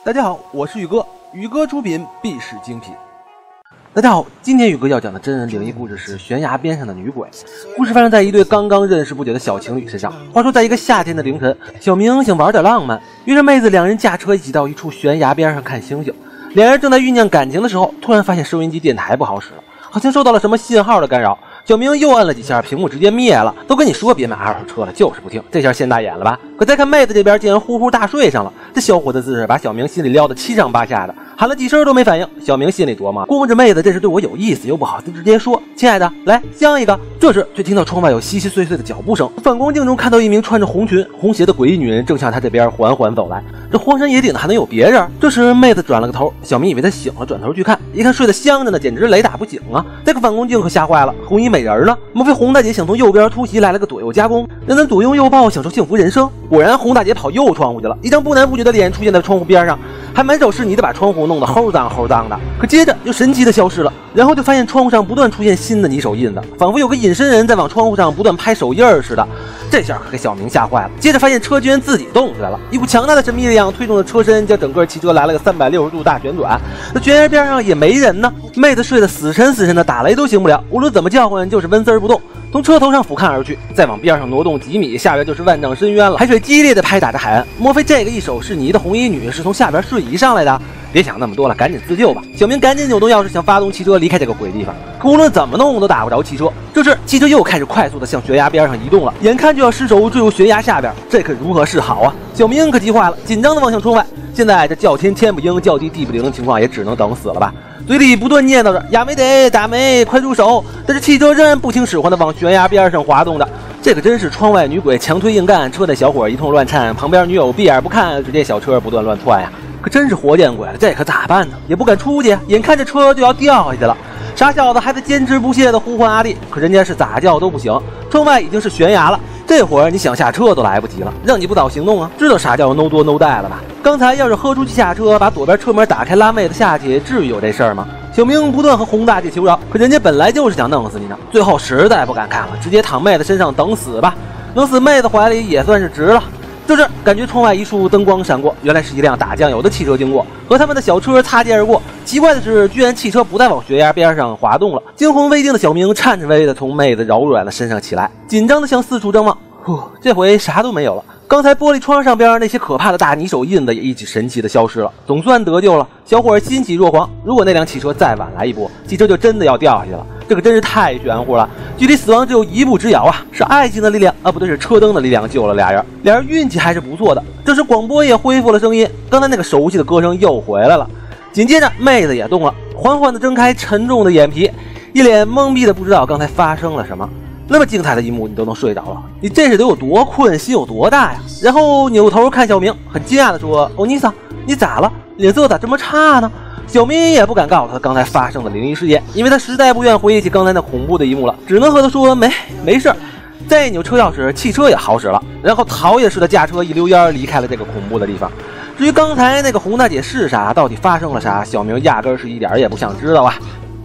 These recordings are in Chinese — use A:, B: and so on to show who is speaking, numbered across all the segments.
A: 大家好，我是宇哥，宇哥出品必是精品。大家好，今天宇哥要讲的真人灵异故事是悬崖边上的女鬼。故事发生在一对刚刚认识不久的小情侣身上。话说在一个夏天的凌晨，小明想玩点浪漫，于是妹子两人驾车一起到一处悬崖边上看星星。两人正在酝酿感情的时候，突然发现收音机电台不好使了，好像受到了什么信号的干扰。小明又按了几下，屏幕直接灭了。都跟你说别买二手车了，就是不听，这下现大眼了吧？可再看妹子这边竟然呼呼大睡上了，这小伙子姿势把小明心里撩得七上八下的，喊了几声都没反应。小明心里琢磨，估摸着妹子这是对我有意思，又不好直接说亲爱的来香一个。这时却听到窗外有稀稀碎碎的脚步声，反光镜中看到一名穿着红裙红鞋的诡异女人正向他这边缓缓走来。这荒山野岭的还能有别人？这时妹子转了个头，小明以为她醒了，转头去看，一看睡得香着呢，简直雷打不醒啊！这个反光镜可吓坏了，红衣美人呢？莫非洪大姐想从右边突袭来了个左右夹攻，让咱左拥右抱享受幸福人生？果然洪大姐跑右窗户去了，一张不男不女的脸出现在窗户边上，还满手是泥的把窗户弄得齁脏齁脏的。可接着又神奇的消失了，然后就发现窗户上不断出现新的泥手印子，仿佛有个隐身人在往窗户上不断拍手印似的。这下可给小明吓坏了，接着发现车居然自己动起来了，一股强大的神秘力量推动了车身，将整个汽车来了个360度大旋转。那悬崖边上也没人呢，妹子睡得死沉死沉的，打雷都醒不了，无论怎么叫唤就是纹丝不动。从车头上俯瞰而去，再往边上挪动几米，下边就是万丈深渊了。海水激烈的拍打着海岸，莫非这个一手是泥的红衣女是从下边瞬移上来的？别想那么多了，赶紧自救吧！小明赶紧扭动钥匙，想发动汽车离开这个鬼地方。可无论怎么弄都打不着汽车。这时汽车又开始快速的向悬崖边上移动了，眼看就要失手坠入悬崖下边，这可如何是好啊？小明可急坏了，紧张的望向窗外。现在这叫天天不应，叫地地不灵的情况也只能等死了吧？嘴里不断念叨着亚美得大美快入手，但是汽车仍然不听使唤的往悬崖边上滑动着。这可真是窗外女鬼强推硬干，车内小伙一通乱颤，旁边女友闭眼不看，只见小车不断乱窜呀。可真是活见鬼了，这可咋办呢？也不敢出去，眼看着车就要掉下去了。傻小子还在坚持不懈地呼唤阿丽，可人家是咋叫都不行，窗外已经是悬崖了。这会儿你想下车都来不及了，让你不早行动啊！知道啥叫 no 多 no die 了吧？刚才要是豁出去下车，把左边车门打开拉妹子下去，至于有这事儿吗？小明不断和洪大姐求饶，可人家本来就是想弄死你呢，最后实在不敢看了，直接躺妹子身上等死吧，能死妹子怀里也算是值了。就是感觉窗外一束灯光闪过，原来是一辆打酱油的汽车经过，和他们的小车擦肩而过。奇怪的是，居然汽车不再往悬崖边上滑动了。惊魂未定的小明颤巍巍地从妹子柔软的身上起来，紧张地向四处张望。这回啥都没有了。刚才玻璃窗上边那些可怕的大泥手印子也一起神奇的消失了，总算得救了。小伙欣喜若狂，如果那辆汽车再晚来一波，汽车就真的要掉下去了。这可真是太玄乎了，距离死亡只有一步之遥啊！是爱情的力量啊，不对，是车灯的力量救了俩人。俩人运气还是不错的。这时广播也恢复了声音，刚才那个熟悉的歌声又回来了。紧接着妹子也动了，缓缓地睁开沉重的眼皮，一脸懵逼的不知道刚才发生了什么。那么精彩的一幕你都能睡着了，你这是得有多困，心有多大呀？然后扭头看小明，很惊讶地说：“欧尼桑，你咋了？脸色咋这么差呢？”小明也不敢告诉他刚才发生的灵异事件，因为他实在不愿回忆起刚才那恐怖的一幕了，只能和他说没事。再一扭车钥匙，汽车也好使了，然后逃也似的驾车一溜烟离开了这个恐怖的地方。至于刚才那个洪大姐是啥，到底发生了啥，小明压根是一点也不想知道啊。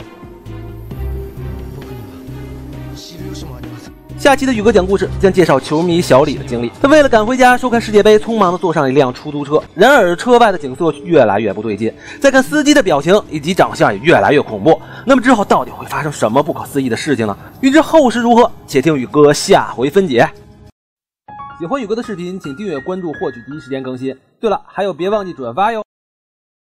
A: 下期的宇哥讲故事将介绍球迷小李的经历。他为了赶回家收看世界杯，匆忙地坐上一辆出租车，然而车外的景色越来越不对劲，再看司机的表情以及长相也越来越恐怖。那么之后到底会发生什么不可思议的事情呢？欲知后事如何，且听宇哥下回分解。喜欢宇哥的视频请订阅关注，获取第一时间更新。对了，还有别忘记转发哟。